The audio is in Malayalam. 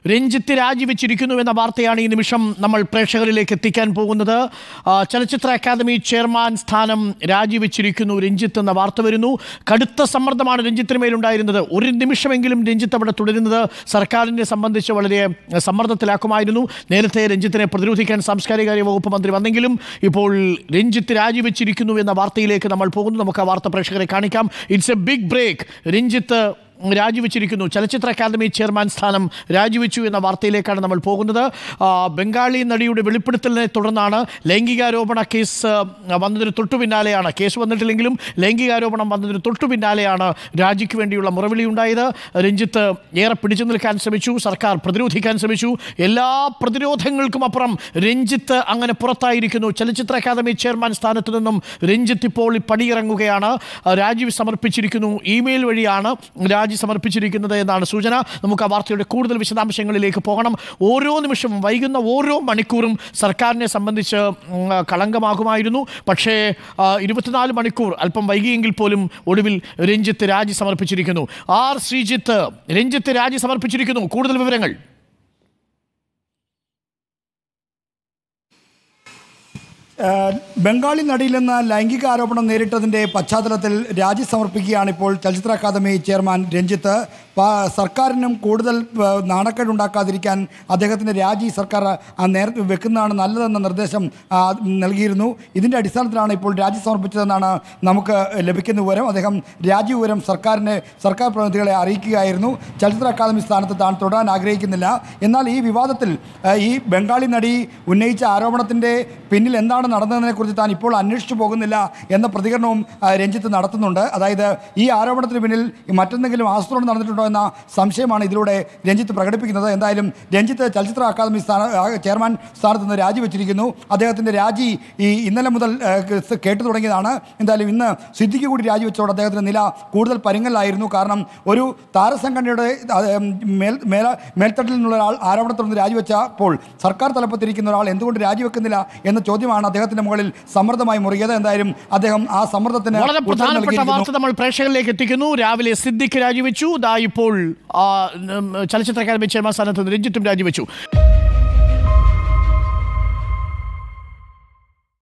രഞ്ജിത്ത് രാജിവെച്ചിരിക്കുന്നു എന്ന വാർത്തയാണ് ഈ നിമിഷം നമ്മൾ പ്രേക്ഷകരിലേക്ക് എത്തിക്കാൻ പോകുന്നത്. ചലച്ചിത്ര അക്കാദമി ചെയർമാൻ സ്ഥാനം രാജിവെച്ചിരിക്കുന്നു രഞ്ജിത്ത് എന്ന വാർത്ത വരുന്നു. കടുത്ത സമ്മർദ്ദമാണ് രഞ്ജിത്തിന് മേലുണ്ടായിരുന്നത്. ഒരു നിമിഷമെങ്കിലും രഞ്ജിത്ത് അവിടെ തുടരുന്നത് സർക്കാരിനെ സംബന്ധിച്ച് വളരെ സമ്മർദ്ദത്തിലാക്കുമായിരുന്നു. നേരത്തെ രഞ്ജിത്തിനെ പ്രതിരോധിക്കാൻ സാംസ്കാരിക വകുപ്പ് മന്ത്രി വന്നെങ്കിലും ഇപ്പോൾ രഞ്ജിത്ത് രാജിവെച്ചിരിക്കുന്നു എന്ന വാർത്തയിലേക്ക് നമ്മൾ പോകുന്നു. നമുക്ക് ആ വാർത്ത പ്രേക്ഷകരെ കാണിക്കാം. It's a big break. Ranjith രാജിവെച്ചിരിക്കുന്നു. ചലച്ചിത്ര അക്കാദമി ചെയർമാൻ സ്ഥാനം രാജിവെച്ചു എന്ന വാർത്തയിലേക്കാണ് നമ്മൾ പോകുന്നത്. ബംഗാളി നടിയുടെ വെളിപ്പെടുത്തലിനെ തുടർന്നാണ് ലൈംഗികാരോപണ കേസ് വന്നതിന് തൊട്ടു പിന്നാലെയാണ്, കേസ് വന്നിട്ടില്ലെങ്കിലും ലൈംഗികാരോപണം വന്നതിന് തൊട്ടു പിന്നാലെയാണ് രാജിക്ക് വേണ്ടിയുള്ള മുറവിളി ഉണ്ടായത്. രഞ്ജിത്ത് ഏറെ പിടിച്ചു നിൽക്കാൻ ശ്രമിച്ചു, സർക്കാർ പ്രതിരോധിക്കാൻ ശ്രമിച്ചു. എല്ലാ പ്രതിരോധങ്ങൾക്കും അപ്പുറം രഞ്ജിത്ത് അങ്ങനെ പുറത്തായിരിക്കുന്നു. ചലച്ചിത്ര അക്കാദമി ചെയർമാൻ സ്ഥാനത്ത് നിന്നും രഞ്ജിത്ത് ഇപ്പോൾ പടിയിറങ്ങുകയാണ്. രാജി സമർപ്പിച്ചിരിക്കുന്നു. ഇമെയിൽ വഴിയാണ് രാജി സമർപ്പിച്ചിരിക്കുന്നത് എന്നാണ് സൂചന. നമുക്ക് ആ വാർത്തയുടെ കൂടുതൽ വിശദാംശങ്ങളിലേക്ക് പോകണം. ഓരോ നിമിഷവും, വൈകുന്ന ഓരോ മണിക്കൂറും സർക്കാരിനെ സംബന്ധിച്ച് കളങ്കമാകുമായിരുന്നു. പക്ഷേ 24 മണിക്കൂർ അല്പം വൈകിയെങ്കിൽ പോലും ഒടുവിൽ രഞ്ജിത്ത് രാജി സമർപ്പിച്ചിരിക്കുന്നു. ആർ ശ്രീജിത്ത്, രഞ്ജിത്ത് രാജി സമർപ്പിച്ചിരിക്കുന്നു. കൂടുതൽ വിവരങ്ങൾ. ബംഗാളി നടിയിൽ നിന്ന് ലൈംഗിക ആരോപണം നേരിട്ടതിൻ്റെ പശ്ചാത്തലത്തിൽ രാജി സമർപ്പിക്കുകയാണ് ഇപ്പോൾ ചലച്ചിത്ര അക്കാദമി ചെയർമാൻ രഞ്ജിത്ത്. സർക്കാരിനും കൂടുതൽ നാണക്കേടുണ്ടാക്കാതിരിക്കാൻ അദ്ദേഹത്തിൻ്റെ രാജി സർക്കാർ നേരത്തെ വെക്കുന്നതാണ് നല്ലതെന്ന നിർദ്ദേശം നൽകിയിരുന്നു. ഇതിൻ്റെ അടിസ്ഥാനത്തിലാണ് ഇപ്പോൾ രാജി സമർപ്പിച്ചതെന്നാണ് നമുക്ക് ലഭിക്കുന്ന വിവരം. അദ്ദേഹം രാജി വിവരം സർക്കാർ പ്രതിനിധികളെ അറിയിക്കുകയായിരുന്നു. ചലച്ചിത്ര അക്കാദമി സ്ഥാനത്ത് താൻ തുടരാൻ ആഗ്രഹിക്കുന്നില്ല. എന്നാൽ ഈ വിവാദത്തിൽ ഈ ബംഗാളി നടി ഉന്നയിച്ച ആരോപണത്തിൻ്റെ പിന്നിൽ എന്താണ് നടന്നതിനെക്കുറിച്ച് താൻ ഇപ്പോൾ അന്വേഷിച്ചു പോകുന്നില്ല എന്ന പ്രതികരണവും രഞ്ജിത്ത് നടത്തുന്നുണ്ട്. അതായത് ഈ ആരോപണത്തിന് പിന്നിൽ മറ്റെന്തെങ്കിലും ആസൂത്രണം നടന്നിട്ടുണ്ടോ എന്ന സംശയമാണ് ഇതിലൂടെ രഞ്ജിത്ത് പ്രകടിപ്പിക്കുന്നത്. എന്തായാലും രഞ്ജിത്ത് ചലച്ചിത്ര അക്കാദമി ചെയർമാൻ സ്ഥാനത്ത് നിന്ന് രാജിവെച്ചിരിക്കുന്നു. അദ്ദേഹത്തിൻ്റെ രാജി ഇന്നലെ മുതൽ കേട്ടു തുടങ്ങിയതാണ്. എന്തായാലും ഇന്ന് സിദ്ദിഖ് കൂടി രാജിവെച്ചതോടെ അദ്ദേഹത്തിൻ്റെ നില കൂടുതൽ പരിങ്ങലായിരുന്നു. കാരണം ഒരു താരസംഘടനയുടെ മേൽത്തട്ടിൽ നിന്നുള്ള ഒരാൾ ആരോപണത്തിൽ നിന്ന് രാജിവെച്ചപ്പോൾ സർക്കാർ തലപ്പത്തിരിക്കുന്ന ഒരാൾ എന്തുകൊണ്ട് രാജിവെക്കുന്നില്ല എന്ന ചോദ്യമാണ് അദ്ദേഹത്തിന്റെ മുകളിൽ സമ്മർദ്ദമായി മുറുകിയത്. എന്തായാലും അദ്ദേഹം ആ സമ്മർദ്ദത്തിന് വളരെ പ്രധാനപ്പെട്ട വാർത്ത നമ്മൾ പ്രേക്ഷകരിലേക്ക് എത്തിക്കുന്നു. രാവിലെ സിദ്ദിഖ് രാജിവെച്ചു. ഇപ്പോൾ ചലച്ചിത്ര അക്കാദമി ചെയർമാൻ സ്ഥാനത്ത് രഞ്ജിത്തും രാജിവെച്ചു.